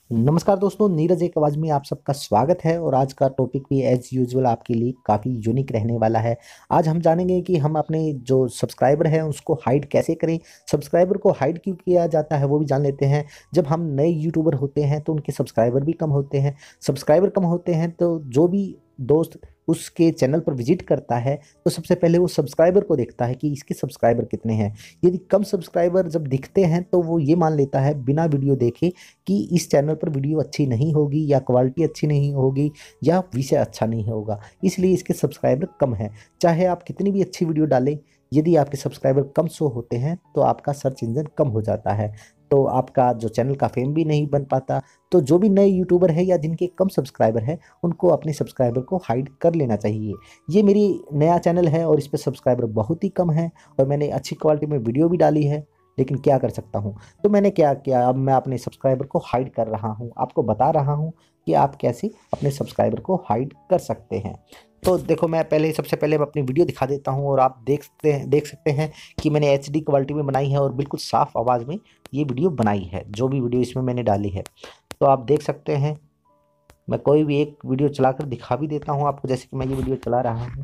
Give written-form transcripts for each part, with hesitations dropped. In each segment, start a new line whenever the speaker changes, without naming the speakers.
नमस्कार दोस्तों, नीरज एक आवाज़ में आप सबका स्वागत है। और आज का टॉपिक भी एज यूजुअल आपके लिए काफ़ी यूनिक रहने वाला है। आज हम जानेंगे कि हम अपने जो सब्सक्राइबर हैं उसको हाइड कैसे करें। सब्सक्राइबर को हाइड क्यों किया जाता है वो भी जान लेते हैं। जब हम नए यूट्यूबर होते हैं तो उनके सब्सक्राइबर भी कम होते हैं। सब्सक्राइबर कम होते हैं तो जो भी दोस्त उसके चैनल पर विजिट करता है तो सबसे पहले वो सब्सक्राइबर को देखता है कि इसके सब्सक्राइबर कितने हैं। यदि कम सब्सक्राइबर जब दिखते हैं तो वो ये मान लेता है बिना वीडियो देखे कि इस चैनल पर वीडियो अच्छी नहीं होगी या क्वालिटी अच्छी नहीं होगी या विषय अच्छा नहीं होगा, इसलिए इसके सब्सक्राइबर कम हैं। चाहे आप कितनी भी अच्छी वीडियो डालें, यदि आपके सब्सक्राइबर कम शो होते हैं तो आपका सर्च इंजन कम हो जाता है, तो आपका जो चैनल का फेम भी नहीं बन पाता। तो जो भी नए यूट्यूबर है या जिनके कम सब्सक्राइबर है उनको अपने सब्सक्राइबर को हाइड कर लेना चाहिए। ये मेरी नया चैनल है और इस पर सब्सक्राइबर बहुत ही कम है और मैंने अच्छी क्वालिटी में वीडियो भी डाली है, लेकिन क्या कर सकता हूँ। तो मैंने क्या किया, अब मैं अपने सब्सक्राइबर को हाइड कर रहा हूँ, आपको बता रहा हूँ कि आप कैसे अपने सब्सक्राइबर को हाइड कर सकते हैं। तो देखो, मैं पहले सबसे पहले मैं अपनी वीडियो दिखा देता हूँ और आप देख सकते हैं कि मैंने एचडी क्वालिटी में बनाई है और बिल्कुल साफ़ आवाज़ में ये वीडियो बनाई है, जो भी वीडियो इसमें मैंने डाली है। तो आप देख सकते हैं, मैं कोई भी एक वीडियो चलाकर दिखा भी देता हूँ आपको, जैसे कि मैं ये वीडियो चला रहा हूँ।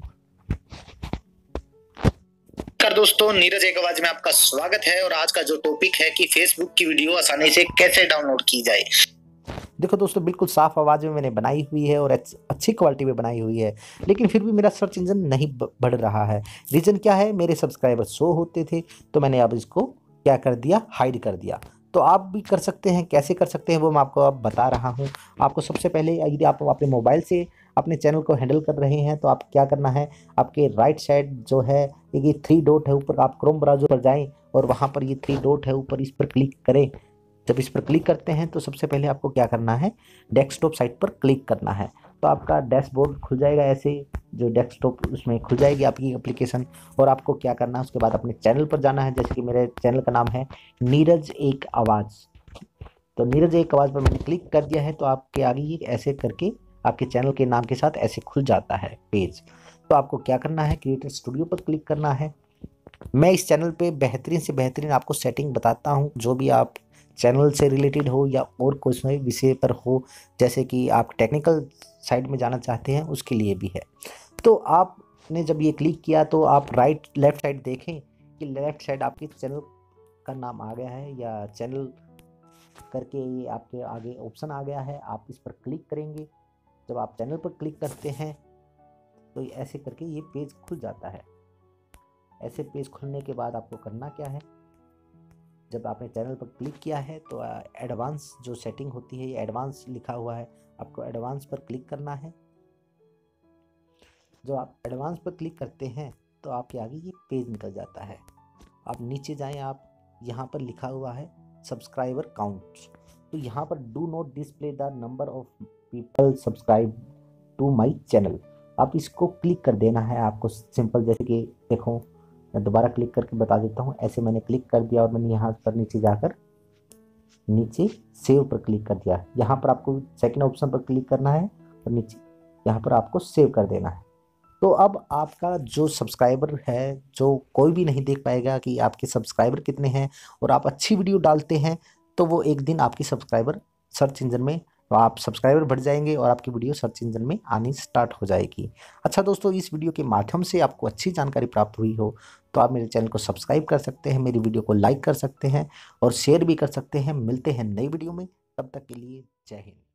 नमस्कार दोस्तों, नीरज एक आवाज में आपका स्वागत है। और आज का जो टॉपिक है कि फेसबुक की वीडियो आसानी से कैसे डाउनलोड की जाए।
देखो दोस्तों, बिल्कुल साफ़ आवाज़ में मैंने बनाई हुई है और अच्छी क्वालिटी में बनाई हुई है, लेकिन फिर भी मेरा सर्च इंजन नहीं बढ़ रहा है। रीज़न क्या है, मेरे सब्सक्राइबर शो होते थे तो मैंने अब इसको क्या कर दिया, हाइड कर दिया। तो आप भी कर सकते हैं, कैसे कर सकते हैं वो मैं आपको अब बता रहा हूँ। आपको सबसे पहले, यदि आप अपने मोबाइल से अपने चैनल को हैंडल कर रहे हैं तो आप क्या करना है, आपके राइट साइड जो है ये 3 डॉट है ऊपर, आप क्रोम ब्राउज़र पर जाएँ और वहाँ पर ये 3 डॉट है ऊपर, इस पर क्लिक करें। जब इस पर क्लिक करते हैं तो सबसे पहले आपको क्या करना है, डेस्कटॉप साइट पर क्लिक करना है। तो आपका डैशबोर्ड खुल जाएगा, ऐसे जो डेस्कटॉप उसमें खुल जाएगी आपकी एप्लीकेशन। और आपको क्या करना है, उसके बाद अपने चैनल पर जाना है। जैसे कि मेरे चैनल का नाम है नीरज एक आवाज़, तो नीरज एक आवाज़ पर मैंने क्लिक कर दिया है। तो आपके आगे ये ऐसे करके आपके चैनल के नाम के साथ ऐसे खुल जाता है पेज। तो आपको क्या करना है, क्रिएटर स्टूडियो पर क्लिक करना है। मैं इस चैनल पे बेहतरीन से बेहतरीन आपको सेटिंग बताता हूँ, जो भी आप चैनल से रिलेटेड हो या और कोई विषय पर हो, जैसे कि आप टेक्निकल साइड में जाना चाहते हैं उसके लिए भी है। तो आपने जब ये क्लिक किया तो आप राइट लेफ्ट साइड देखें कि लेफ्ट साइड आपके चैनल का नाम आ गया है या चैनल करके ये आपके आगे ऑप्शन आ गया है, आप इस पर क्लिक करेंगे। जब आप चैनल पर क्लिक करते हैं तो ऐसे करके ये पेज खुल जाता है। ऐसे पेज खुलने के बाद आपको करना क्या है, जब आपने चैनल पर क्लिक किया है तो एडवांस जो सेटिंग होती है, ये एडवांस लिखा हुआ है, आपको एडवांस पर क्लिक करना है। जब आप एडवांस पर क्लिक करते हैं तो आपके आगे ये पेज निकल जाता है। आप नीचे जाएं, आप यहाँ पर लिखा हुआ है सब्सक्राइबर काउंट, तो यहाँ पर do not display the number of people subscribe to my channel, आप इसको क्लिक कर देना है आपको। सिंपल, जैसे कि देखो मैं दोबारा क्लिक करके बता देता हूँ। ऐसे मैंने क्लिक कर दिया और मैंने यहाँ पर नीचे जाकर नीचे सेव पर क्लिक कर दिया। यहाँ पर आपको सेकंड ऑप्शन पर क्लिक करना है और नीचे यहाँ पर आपको सेव कर देना है। तो अब आपका जो सब्सक्राइबर है, जो कोई भी नहीं देख पाएगा कि आपके सब्सक्राइबर कितने हैं, और आप अच्छी वीडियो डालते हैं तो वो एक दिन आपकी सब्सक्राइबर सर्च इंजन में, तो आप सब्सक्राइबर बढ़ जाएंगे और आपकी वीडियो सर्च इंजन में आनी स्टार्ट हो जाएगी। अच्छा दोस्तों, इस वीडियो के माध्यम से आपको अच्छी जानकारी प्राप्त हुई हो तो आप मेरे चैनल को सब्सक्राइब कर सकते हैं, मेरी वीडियो को लाइक कर सकते हैं और शेयर भी कर सकते हैं। मिलते हैं नई वीडियो में, तब तक के लिए जय हिंद।